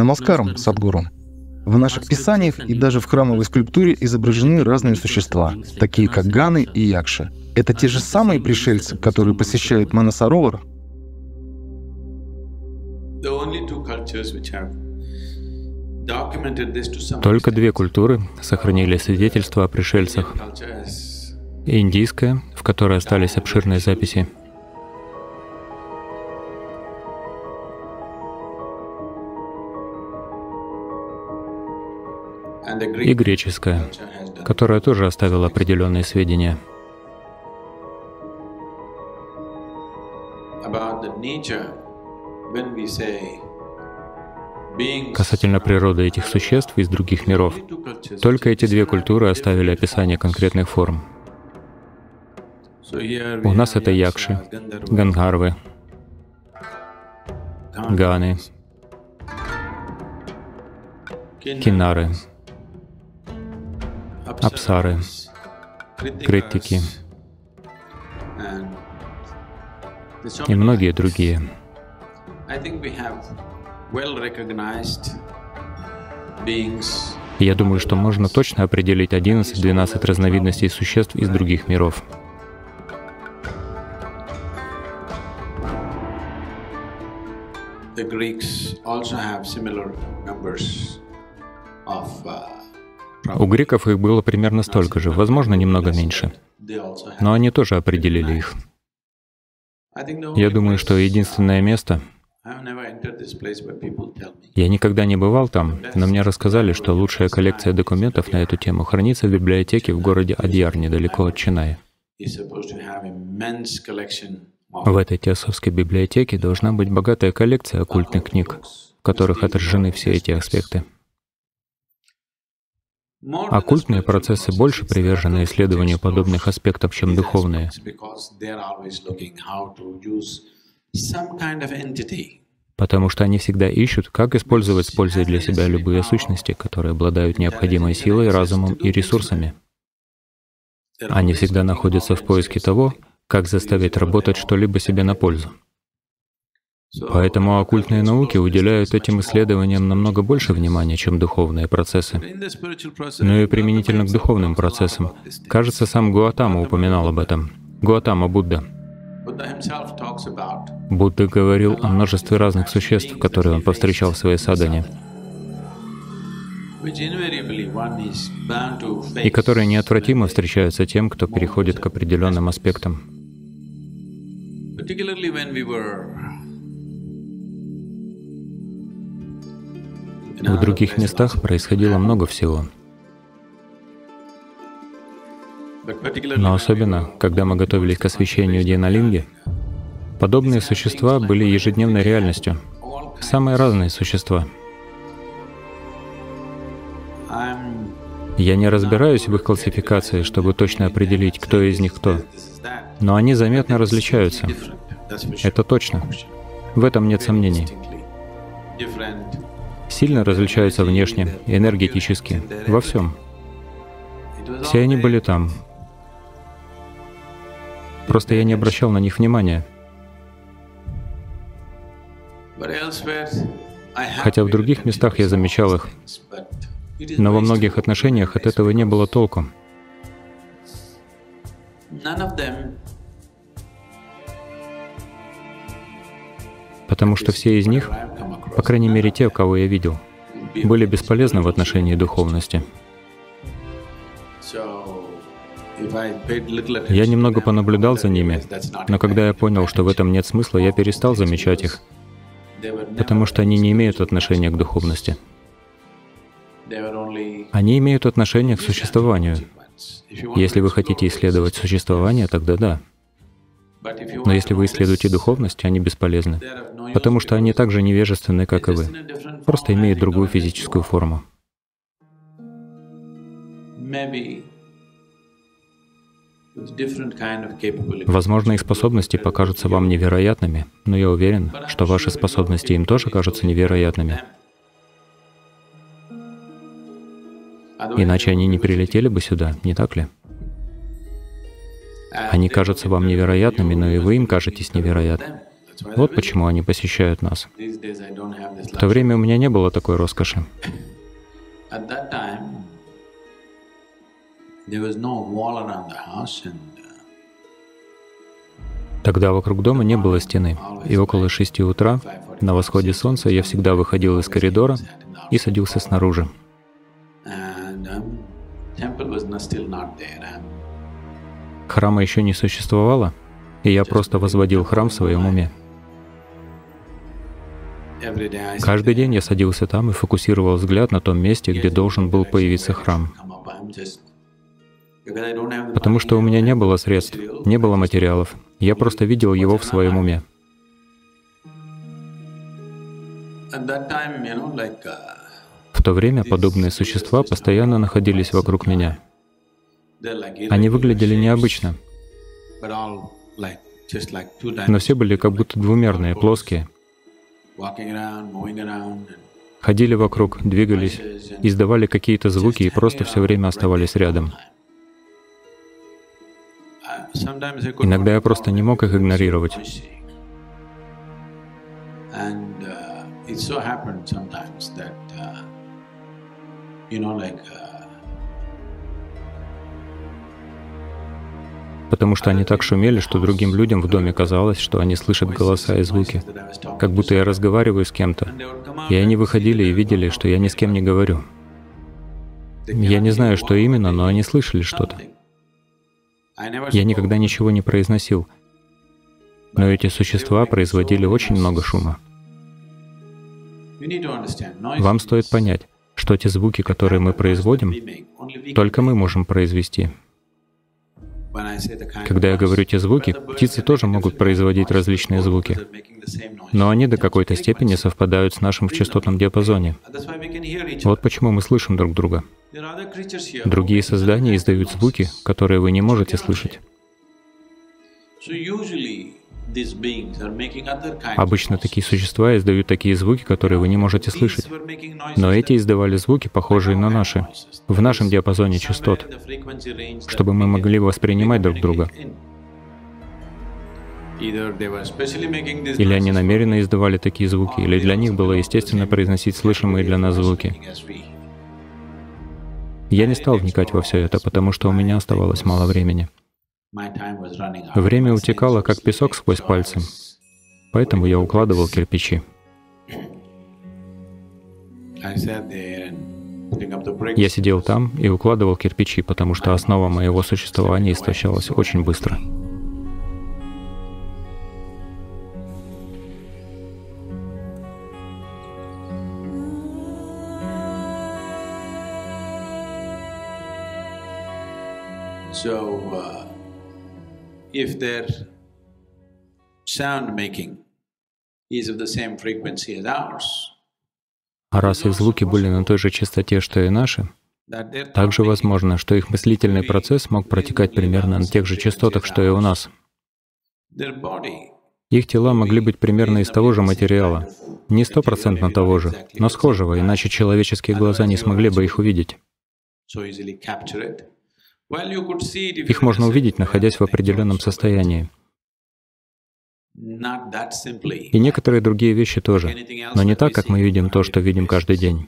Намаскарам, Садгуру. В наших писаниях и даже в храмовой скульптуре изображены разные существа, такие как ганы и якши. Это те же самые пришельцы, которые посещают Манасаровар? Только две культуры сохранили свидетельства о пришельцах. Индийская, в которой остались обширные записи, и греческая, которая тоже оставила определенные сведения. Касательно природы этих существ из других миров, только эти две культуры оставили описание конкретных форм. У нас это якши, гандарвы, ганы, кинары, апсары, критики и многие другие. Я думаю, что можно точно определить 11-12 разновидностей существ из других миров. У греков их было примерно столько же, возможно, немного меньше. Но они тоже определили их. Я думаю, что единственное место... Я никогда не бывал там, но мне рассказали, что лучшая коллекция документов на эту тему хранится в библиотеке в городе Адьяр, недалеко от Ченнаи. В этой теософской библиотеке должна быть богатая коллекция оккультных книг, в которых отражены все эти аспекты. Оккультные процессы больше привержены исследованию подобных аспектов, чем духовные. Потому что они всегда ищут, как использовать с пользой для себя любые сущности, которые обладают необходимой силой, разумом и ресурсами. Они всегда находятся в поиске того, как заставить работать что-либо себе на пользу. Поэтому оккультные науки уделяют этим исследованиям намного больше внимания, чем духовные процессы. Но и применительно к духовным процессам. Кажется, сам Гаутама упоминал об этом. Гаутама Будда. Будда говорил о множестве разных существ, которые он повстречал в своей садхане, и которые неотвратимо встречаются тем, кто переходит к определенным аспектам. В других местах происходило много всего. Но особенно, когда мы готовились к освящению Дьяналинги, подобные существа были ежедневной реальностью. Самые разные существа. Я не разбираюсь в их классификации, чтобы точно определить, кто из них кто. Но они заметно различаются. Это точно. В этом нет сомнений. Сильно различаются внешне, энергетически, во всем. Все они были там. Просто я не обращал на них внимания. Хотя в других местах я замечал их. Но во многих отношениях от этого не было толку. Потому что все из них, по крайней мере те, кого я видел, были бесполезны в отношении духовности. Я немного понаблюдал за ними, но когда я понял, что в этом нет смысла, я перестал замечать их, потому что они не имеют отношения к духовности. Они имеют отношение к существованию. Если вы хотите исследовать существование, тогда да. Но если вы исследуете духовность, они бесполезны, потому что они так же невежественны, как и вы, просто имеют другую физическую форму. Возможно, их способности покажутся вам невероятными, но я уверен, что ваши способности им тоже кажутся невероятными. Иначе они не прилетели бы сюда, не так ли? Они кажутся вам невероятными, но и вы им кажетесь невероятными. Вот почему они посещают нас. В то время у меня не было такой роскоши. Тогда вокруг дома не было стены, и около 6 утра, на восходе солнца, я всегда выходил из коридора и садился снаружи. Храма еще не существовало, и я просто возводил храм в своем уме. Каждый день я садился там и фокусировал взгляд на том месте, где должен был появиться храм. Потому что у меня не было средств, не было материалов. Я просто видел его в своем уме. В то время подобные существа постоянно находились вокруг меня. Они выглядели необычно, но все были как будто двумерные, плоские. Ходили вокруг, двигались, издавали какие-то звуки и просто все время оставались рядом. Иногда я просто не мог их игнорировать. Потому что они так шумели, что другим людям в доме казалось, что они слышат голоса и звуки, как будто я разговариваю с кем-то. И они выходили и видели, что я ни с кем не говорю. Я не знаю, что именно, но они слышали что-то. Я никогда ничего не произносил, но эти существа производили очень много шума. Вам стоит понять, что те звуки, которые мы производим, только мы можем произвести. Когда я говорю те звуки, птицы тоже могут производить различные звуки, но они до какой-то степени совпадают с нашим в частотном диапазоне. Вот почему мы слышим друг друга. Другие создания издают звуки, которые вы не можете слышать. Обычно такие существа издают такие звуки, которые вы не можете слышать. Но эти издавали звуки, похожие на наши, в нашем диапазоне частот, чтобы мы могли воспринимать друг друга. Или они намеренно издавали такие звуки, или для них было естественно произносить слышимые для нас звуки. Я не стал вникать во все это, потому что у меня оставалось мало времени. Время утекало, как песок сквозь пальцы, поэтому я укладывал кирпичи. Я сидел там и укладывал кирпичи, потому что основа моего существования истощалась очень быстро. If their sound making is of the same frequency as ours, А раз их звуки были на той же частоте, что и наши, также возможно, что их мыслительный процесс мог протекать примерно на тех же частотах, что и у нас. Их тела могли быть примерно из того же материала, не 100% того же, но схожего, иначе человеческие глаза не смогли бы их увидеть. Их можно увидеть, находясь в определенном состоянии. И некоторые другие вещи тоже, но не так, как мы видим то, что видим каждый день.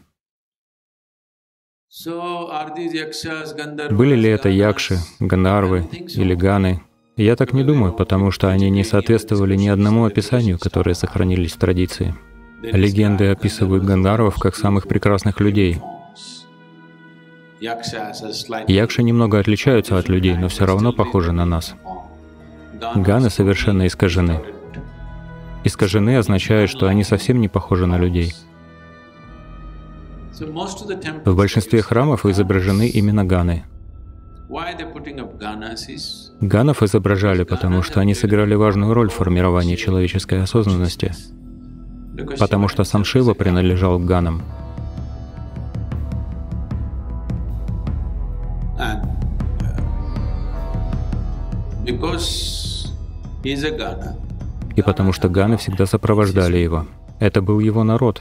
Были ли это якши, гандарвы или ганы? Я так не думаю, потому что они не соответствовали ни одному описанию, которые сохранились в традиции. Легенды описывают гандарвов как самых прекрасных людей. Якши немного отличаются от людей, но все равно похожи на нас. Ганы совершенно искажены. Искажены означает, что они совсем не похожи на людей. В большинстве храмов изображены именно ганы. Ганов изображали, потому что они сыграли важную роль в формировании человеческой осознанности, потому что сам Шива принадлежал к ганам. И потому что ганы всегда сопровождали его. Это был его народ.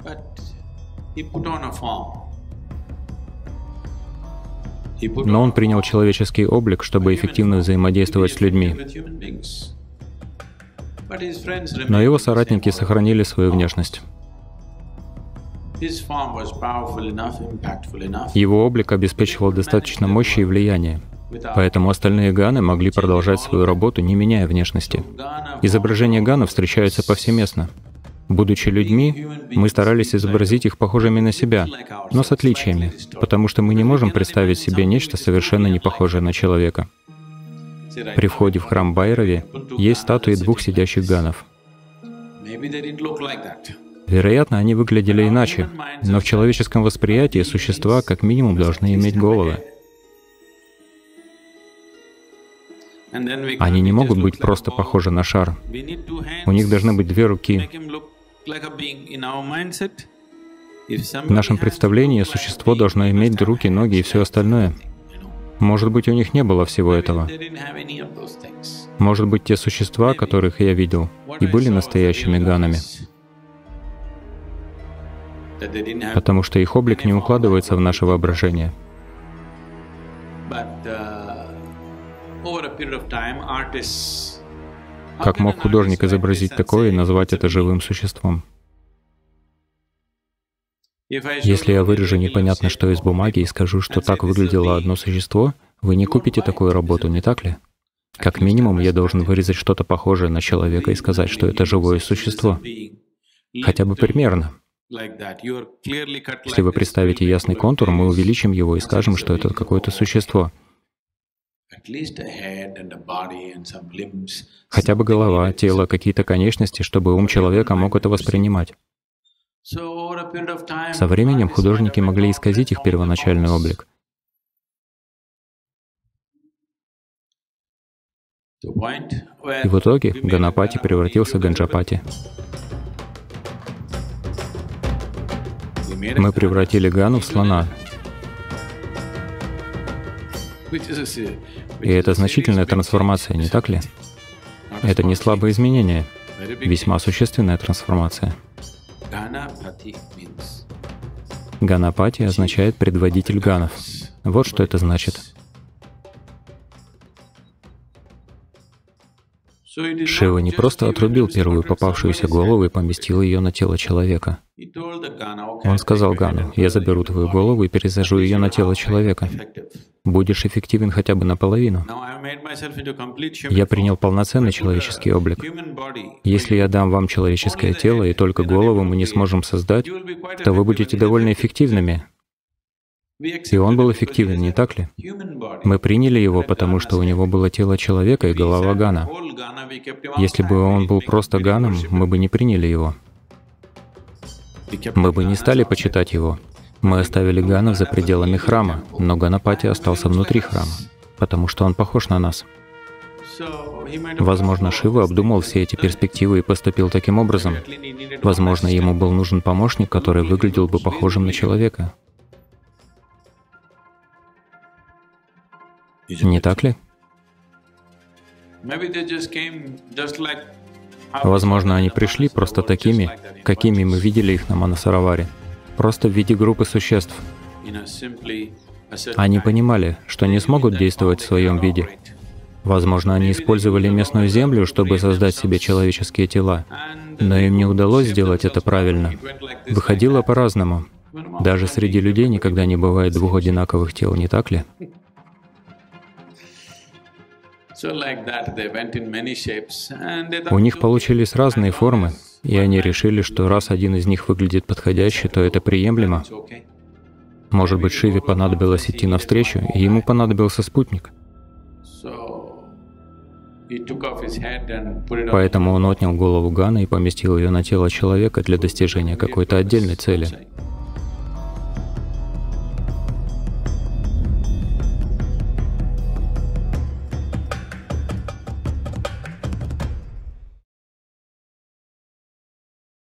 Но он принял человеческий облик, чтобы эффективно взаимодействовать с людьми. Но его соратники сохранили свою внешность. Его облик обеспечивал достаточно мощи и влияния, поэтому остальные ганы могли продолжать свою работу, не меняя внешности. Изображения ганов встречаются повсеместно. Будучи людьми, мы старались изобразить их похожими на себя, но с отличиями, потому что мы не можем представить себе нечто совершенно не похожее на человека. При входе в храм Байрави есть статуи двух сидящих ганов. Вероятно, они выглядели иначе, но в человеческом восприятии существа как минимум должны иметь головы. Они не могут быть просто похожи на шар. У них должны быть две руки. В нашем представлении существо должно иметь руки, ноги и все остальное. Может быть, у них не было всего этого. Может быть, те существа, которых я видел, и были настоящими ганами, потому что их облик не укладывается в наше воображение. Как мог художник изобразить такое и назвать это живым существом? Если я вырежу непонятно что из бумаги и скажу, что так выглядело одно существо, вы не купите такую работу, не так ли? Как минимум, я должен вырезать что-то похожее на человека и сказать, что это живое существо. Хотя бы примерно. Если вы представите ясный контур, мы увеличим его и скажем, что это какое-то существо. Хотя бы голова, тело, какие-то конечности, чтобы ум человека мог это воспринимать. Со временем художники могли исказить их первоначальный облик. И в итоге Ганапати превратился в Ганджапати. Мы превратили Гану в слона. И это значительная трансформация, не так ли? Это не слабое изменение, весьма существенная трансформация. Ганапати означает «предводитель ганов». Вот что это значит. Шива не просто отрубил первую попавшуюся голову и поместил ее на тело человека. Он сказал Гану: «Я заберу твою голову и пересажу ее на тело человека. Будешь эффективен хотя бы наполовину. Я принял полноценный человеческий облик. Если я дам вам человеческое тело и только голову мы не сможем создать, то вы будете довольно эффективными». И он был эффективен, не так ли? Мы приняли его, потому что у него было тело человека и голова Гана. Если бы он был просто Ганом, мы бы не приняли его. Мы бы не стали почитать его. Мы оставили Ганов за пределами храма, но Ганапати остался внутри храма, потому что он похож на нас. Возможно, Шива обдумал все эти перспективы и поступил таким образом. Возможно, ему был нужен помощник, который выглядел бы похожим на человека. Не так ли? Возможно, они пришли просто такими, какими мы видели их на Манасароваре, просто в виде группы существ. Они понимали, что не смогут действовать в своем виде. Возможно, они использовали местную землю, чтобы создать себе человеческие тела, но им не удалось сделать это правильно. Выходило по-разному. Даже среди людей никогда не бывает двух одинаковых тел, не так ли? У них получились разные формы, и они решили, что раз один из них выглядит подходяще, то это приемлемо. Может быть, Шиве понадобилось идти навстречу, и ему понадобился спутник. Поэтому он отнял голову Гана и поместил ее на тело человека для достижения какой-то отдельной цели.